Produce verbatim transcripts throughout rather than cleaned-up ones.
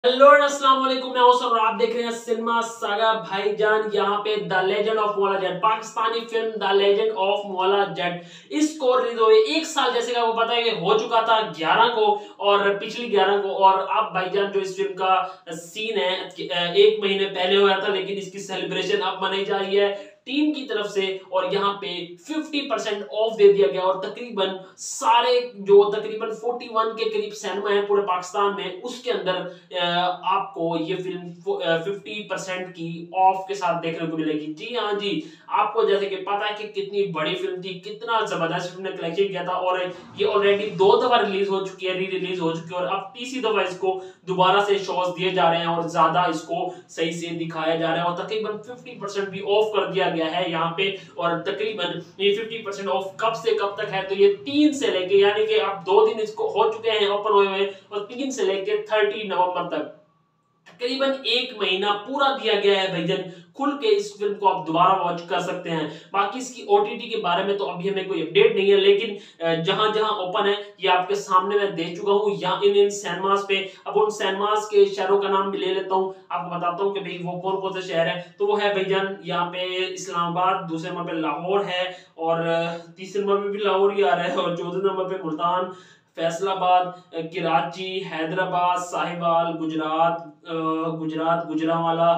Hello अस्सलाम वालेकुम, मैं हूं और आप देख रहे हैं सिनेमा सागा भाईजान। यहाँ पे the legend of Maula Jatt, Pakistani film the legend of Maula Jatt इसको रिलीज हुए एक साल जैसे का वो पता है कि हो चुका था ग्यारह को और पिछली ग्यारह को। और अब भाईजान जो इस फिल्म का सीन है एक महीने पहले हुआ था, लेकिन इसकी सेलिब्रेशन अब मनाई जा रही है टीम की तरफ से और यहाँ पे पचास परसेंट ऑफ दे दिया गया। और तकरीबन सारे जो तकरीबन इकतालीस के करीब सिनेमा है पूरे पाकिस्तान में, उसके अंदर आपको ये फिल्म पचास परसेंट की ऑफ के साथ देखने को मिलेगी। जी हाँ जी, आपको जैसे कि पता है कि कितनी बड़ी फिल्म थी, कितना जबरदस्त फिल्म ने कलेक्शन किया था और ये ऑलरेडी दो दफा रिलीज हो चुकी है, री रिलीज हो चुकी है और अब तीसरी दफा इसको दोबारा से शोज दिए जा रहे हैं और ज्यादा इसको सही से दिखाया जा रहा है। और तकरीबन पचास परसेंट भी ऑफ कर दिया गया है यहाँ पे। और तकरीबन ये पचास परसेंट ऑफ कब से कब तक है, तो ये तीन से लेके यानी कि अब दो दिन इसको हो चुके हैं ओपन हुए हुए और तीन से लेके तीस नवंबर तक तकरीबन एक महीना पूरा दिया गया है भाईजान। खुल के इस फिल्म को आप दोबारा वॉच कर सकते हैं। बाकी इसकी ओटीटी के बारे में तो अभी हमें कोई अपडेट नहीं है, लेकिन जहां जहां ओपन है ये आपके सामने मैं देख चुका हूं या इन इन सिनेमास पे। अब उन सिनेमास के शहरों का नाम भी ले लेता हूं, आपको बताता हूं कि भाई वो कौन कौन से शहर है। तो वो है भाईजान यहाँ पे इस्लामाबाद, दूसरे नंबर पे लाहौर है और तीसरे नंबर पे भी लाहौर ही आ रहा है और चौथे नंबर पे मुल्तान, फैसलाबाद, कराची, हैदराबाद, साहिवाल, गुजरात गुजरात गुजरांवाला,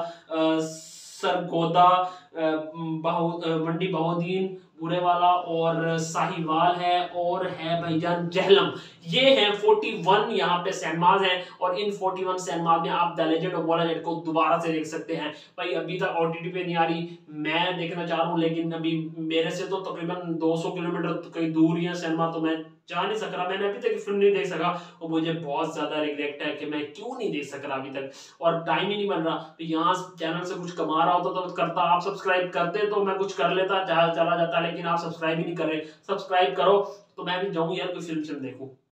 सरगोदा, मंडी बहाउद्दीन, बुरेवाला और साहिवाल है और है भाईजान जहलम। ये हैं इकतालीस यहाँ पे सिनेमाज हैं और इन इकतालीस सिनेमाज में आप द लेजेंड ऑफ मौला जट को दोबारा से देख सकते हैं। भाई अभी तक ओटीटी पे नहीं आ रही, मैं देखना चाह रहा हूँ, लेकिन अभी मेरे से तो तकरीबन दो सौ किलोमीटर कहीं दूर ही है सिनेमा, तो मैं जा नहीं सक रहा। मैंने अभी तक फिल्म नहीं देख सका और मुझे बहुत ज्यादा रिग्रेट है कि मैं क्यों नहीं देख सक रहा अभी तक, और टाइम ही नहीं बन रहा। तो यहाँ चैनल से कुछ कमा रहा होता तो करता, आप सब्सक्राइब करते तो मैं कुछ कर लेता, चला जाता, लेकिन आप सब्सक्राइब ही नहीं कर रहे। सब्सक्राइब करो तो मैं भी जाऊं यार कोई फिल्म फिल्म देखूं।